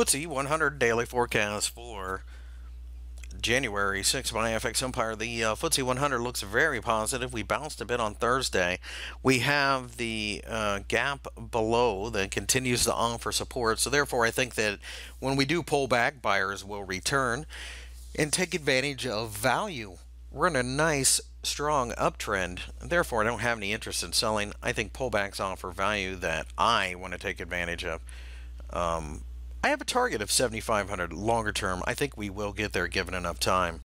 FTSE 100 daily forecast for January 6th by FX Empire. The FTSE 100 looks very positive. We bounced a bit on Thursday. We have the gap below that continues to offer support. So therefore, I think that when we do pull back, buyers will return and take advantage of value. We're in a nice, strong uptrend. Therefore, I don't have any interest in selling. I think pullbacks offer value that I want to take advantage of. I have a target of 7,500 longer term. I think we will get there given enough time.